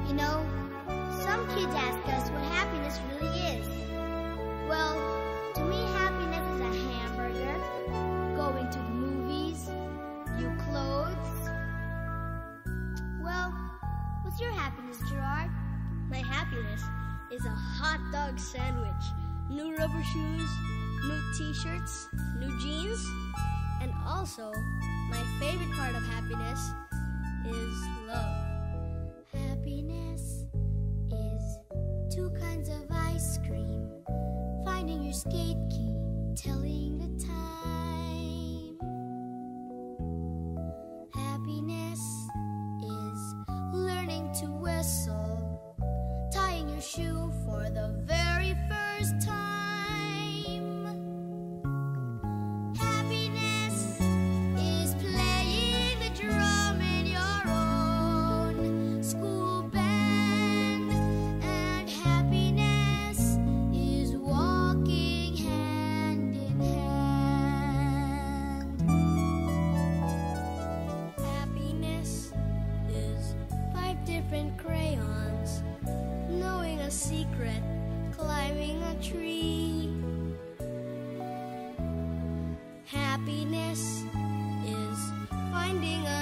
You know, some kids ask us what happiness really is. Well, to me, happiness is a hamburger, going to the movies, new clothes. Well, what's your happiness, Gerard? My happiness is a hot dog sandwich, new rubber shoes, new t-shirts, new jeans, and also, my favorite part of happiness is love. Happiness is 2 kinds of ice cream, finding your skate key, telling the time. Happiness is learning to whistle, tying your shoe for the very first time. Happiness is playing the drum in your own school band, and happiness is walking hand in hand. Happiness is 5 different crayons, knowing a secret, climbing a tree. Happiness is finding a